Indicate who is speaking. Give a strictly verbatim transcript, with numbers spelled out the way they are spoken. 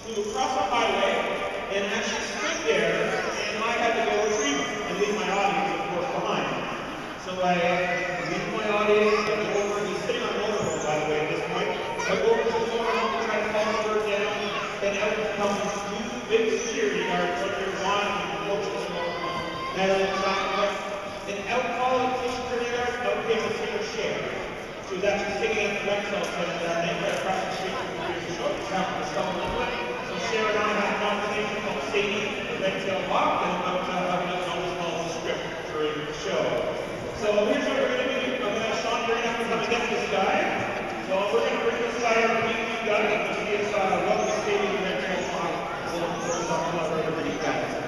Speaker 1: flew across the highway and actually stood there, and I had to go retrieve him and leave my audience, of course, behind. So I leave my audience, I go over, he's sitting on a motorhome, by the way, at this point. I go over to the motorhome to try to calm the bird down, and out comes two big security guards, what they're wanting to approach this motorhome. And I was trying to, and out following the security guards, out came the singer Cher. She was actually singing at the Rexall and uh, they right across the street from the previous show. She happened to stumble into it. So Cher and I had a conversation called Sadie, the Rexall Walk, and about uh, how we don't always follow the script during the show. So here's what we're going to do. I'm going to, Sean, you're going to have to come and get this guy. So we're going to bring this guy over to meet you guys. You can see us, uh, welcome to Sadie, the Rexall Walk. We'll first talk about everybody guys.